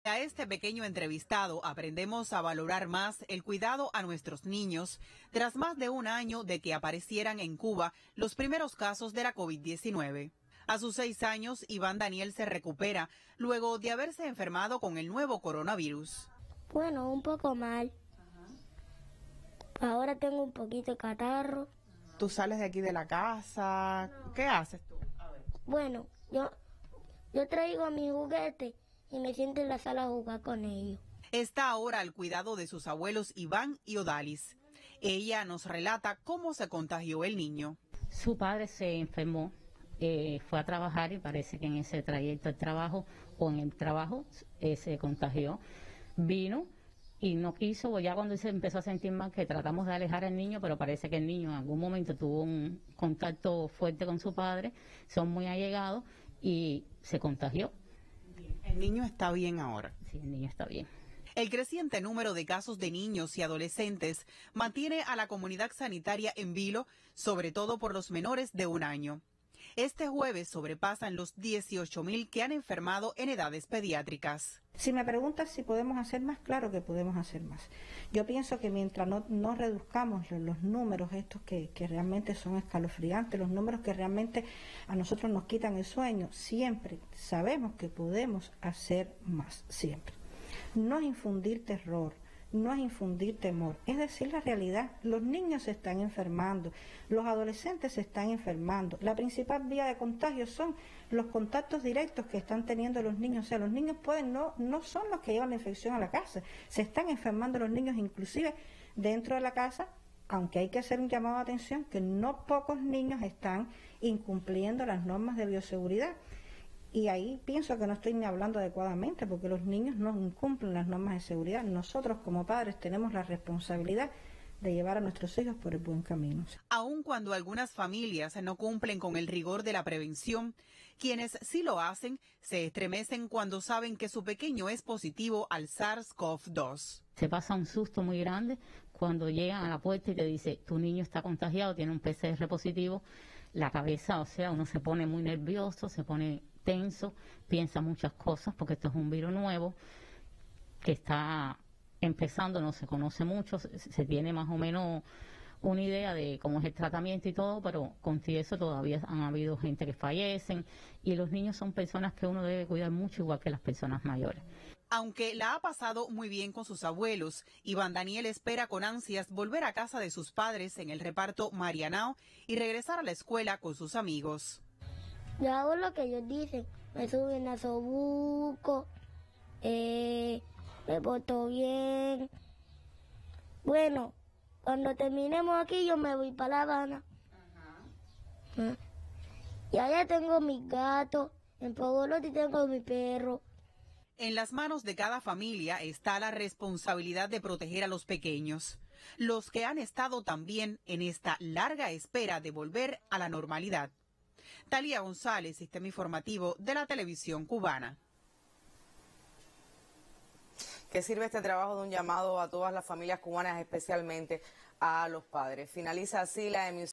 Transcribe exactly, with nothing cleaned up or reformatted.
A este pequeño entrevistado aprendemos a valorar más el cuidado a nuestros niños tras más de un año de que aparecieran en Cuba los primeros casos de la COVID diecinueve. A sus seis años, Iván Daniel se recupera luego de haberse enfermado con el nuevo coronavirus. Bueno, un poco mal. Ahora tengo un poquito de catarro. ¿Tú sales de aquí de la casa? ¿Qué haces tú? A ver. Bueno, yo, yo traigo a mi juguete y me siento en la sala a jugar con ellos. Está ahora al cuidado de sus abuelos Iván y Odalis. Ella nos relata cómo se contagió el niño. Su padre se enfermó, eh, fue a trabajar y parece que en ese trayecto de trabajo o en el trabajo eh, se contagió. Vino y no quiso, ya cuando se empezó a sentir mal, que tratamos de alejar al niño, pero parece que el niño en algún momento tuvo un contacto fuerte con su padre, son muy allegados y se contagió. El niño está bien ahora. Sí, el niño está bien. El creciente número de casos de niños y adolescentes mantiene a la comunidad sanitaria en vilo, sobre todo por los menores de un año. Este jueves sobrepasan los dieciocho mil que han enfermado en edades pediátricas. Si me preguntas si podemos hacer más, claro que podemos hacer más. Yo pienso que mientras no, no reduzcamos los, los números estos que, que realmente son escalofriantes, los números que realmente a nosotros nos quitan el sueño, siempre sabemos que podemos hacer más, siempre. No es infundir terror, no es infundir temor, es decir la realidad. Los niños se están enfermando, los adolescentes se están enfermando. La principal vía de contagio son los contactos directos que están teniendo los niños. O sea, los niños pueden no, no son los que llevan la infección a la casa, se están enfermando los niños inclusive dentro de la casa, aunque hay que hacer un llamado de atención que no pocos niños están incumpliendo las normas de bioseguridad. Y ahí pienso que no estoy ni hablando adecuadamente, porque los niños no incumplen las normas de seguridad. Nosotros como padres tenemos la responsabilidad de llevar a nuestros hijos por el buen camino. Aun cuando algunas familias no cumplen con el rigor de la prevención, quienes sí lo hacen se estremecen cuando saben que su pequeño es positivo al SARS CoV dos. Se pasa un susto muy grande cuando llegan a la puerta y te dice, tu niño está contagiado, tiene un P C R positivo. La cabeza, o sea, uno se pone muy nervioso, se pone tenso, piensa muchas cosas, porque esto es un virus nuevo que está empezando, no se conoce mucho, se, se tiene más o menos una idea de cómo es el tratamiento y todo, pero con eso todavía han habido gente que fallecen y los niños son personas que uno debe cuidar mucho, igual que las personas mayores. Aunque la ha pasado muy bien con sus abuelos, Iván Daniel espera con ansias volver a casa de sus padres en el reparto Marianao y regresar a la escuela con sus amigos. Yo hago lo que ellos dicen, me suben a Sobuco, eh, me porto bien. Bueno, cuando terminemos aquí yo me voy para La Habana. Uh-huh. Y allá tengo mis gatos, en Pogolotti tengo mi perro. En las manos de cada familia está la responsabilidad de proteger a los pequeños, los que han estado también en esta larga espera de volver a la normalidad. Talía González, Sistema Informativo de la Televisión Cubana. ¿Qué sirve este trabajo de un llamado a todas las familias cubanas, especialmente a los padres? Finaliza así la emisión.